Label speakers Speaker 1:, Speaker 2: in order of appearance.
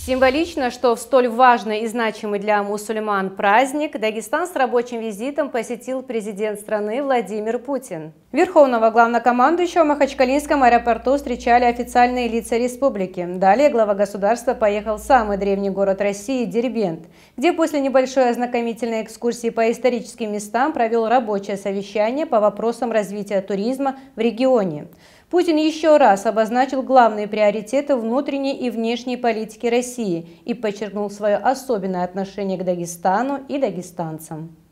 Speaker 1: Символично, что в столь важный и значимый для мусульман праздник Дагестан с рабочим визитом посетил президент страны Владимир Путин. Верховного главнокомандующего в Махачкалинском аэропорту встречали официальные лица республики. Далее глава государства поехал в самый древний город России – Дербент, где после небольшой ознакомительной экскурсии по историческим местам провел рабочее совещание по вопросам развития туризма в регионе. Путин еще раз обозначил главные приоритеты внутренней и внешней политики России и подчеркнул свое особенное отношение к Дагестану и дагестанцам.